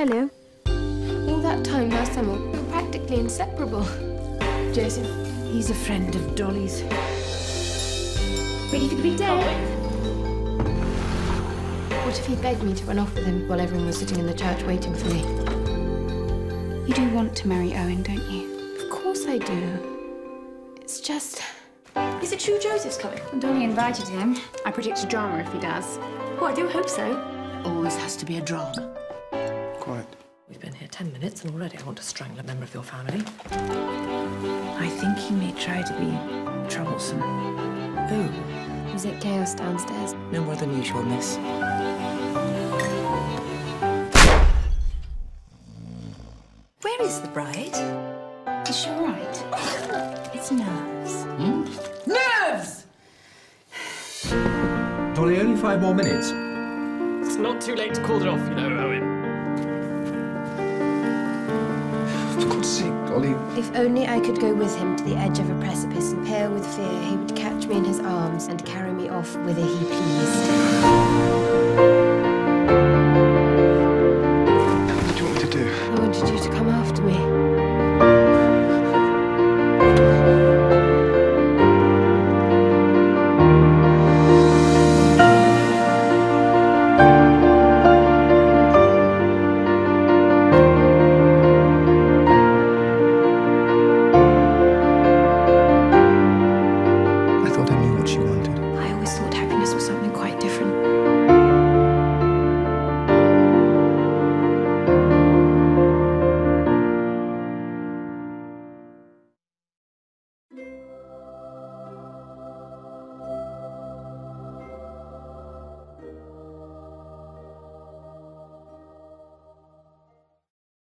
Hello. All that time last summer, we were practically inseparable. Joseph, He's a friend of Dolly's. ready for the big day? What if he begged me to run off with him while everyone was sitting in the church waiting for me? You do want to marry Owen, don't you? Of course I do. It's just... Is it true Joseph's coming? Dolly invited him. I predict a drama if he does. Oh, I do hope so. Always has to be a drama. Quiet. We've been here 10 minutes and already I want to strangle a member of your family. I think he may try to be troublesome. Oh, Was it chaos downstairs? no more than usual, miss. Where is the bride? Is she all right? It's nerves. Nerves! Dolly, only 5 more minutes. It's not too late to call it off, you know, Owen. For God's sake, Dolly. If only I could go with him to the edge of a precipice and pale with fear, he would catch me in his arms and carry me off whither he pleased.